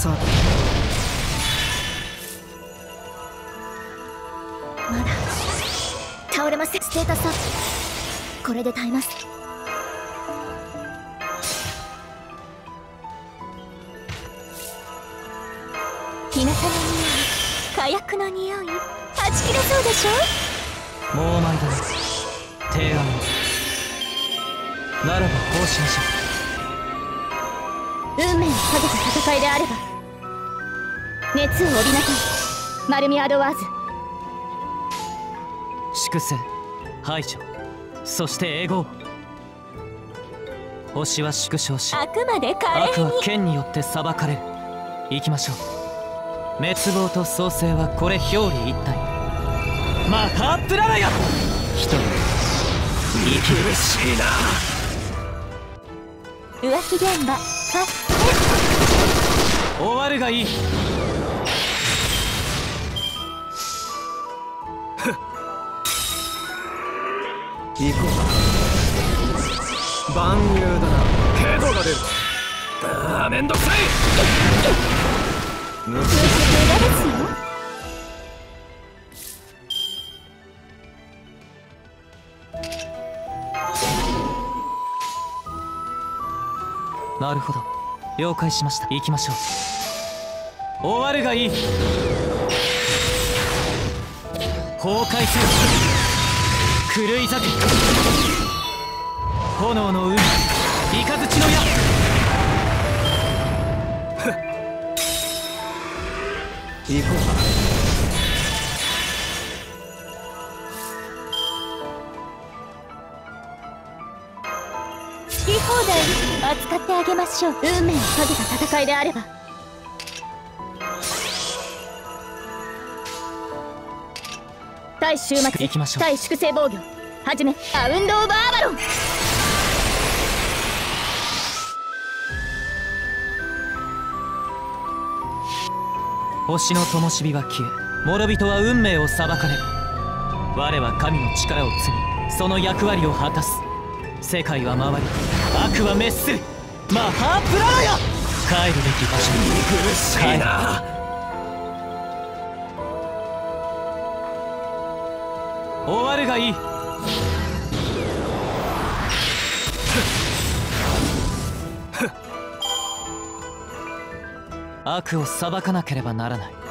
さあまだ倒れません。ステータスアップ、これで耐えます。日向の匂い、火薬の匂い、はち切れそうでしょ。 もう毎度提案を。ならばこうしましょ運命をかけた戦いであれば熱を帯びなさい、マルミアドワーズ。 う。粛清、排除、そしてエゴー。星は縮小し、 あくまで華麗悪はに。 剣によって裁かれる。行きましょう。滅亡と創生はこれ表裏一体。マハープララヤ。一人息苦しいな。 浮気現場発終わるがいい。 行こう。万有だな。けどが出る。ああ、めんどくさい。 無駄ですよ。 なるほど、了解しました。行きましょう。終わるがいい。崩壊せよ、狂い咲く炎の海、雷の矢。 行こうか。 好き放題扱ってあげましょう。運命をかけた戦いであれば対終末、 行きましょう。 対粛清防御はじめ、アウンド・オブ・アバロン。 星の灯火は消え、諸人は運命を裁かれる。我は神の力を継ぎ、その役割を果たす。世界は回り、悪は滅する。マハープララヤ。帰るべき場所に苦しいな。 終わるがいい。悪を裁かなければならない。